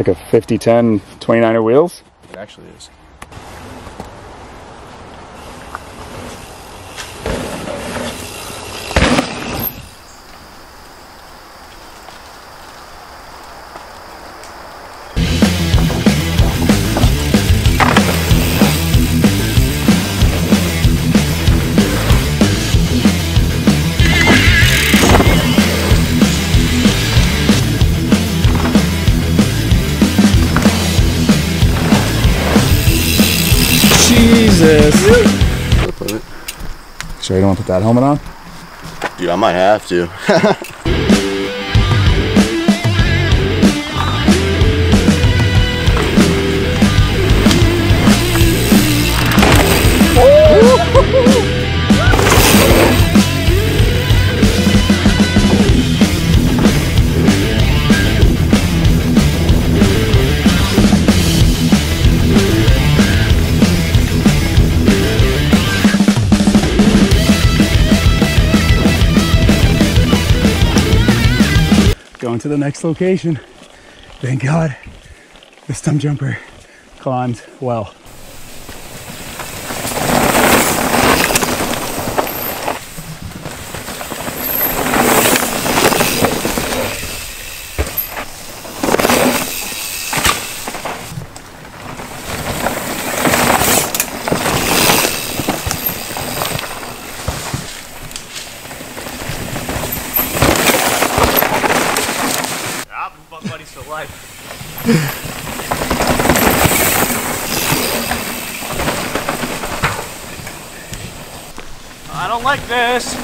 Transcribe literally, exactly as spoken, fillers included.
like a fifty ten twenty-niner wheels. It actually is. Jesus. It. Sure you don't want to put that helmet on? Dude, I might have to. Going to the next location. Thank God the Stumpjumper conned well. Buddies for life. I don't like this.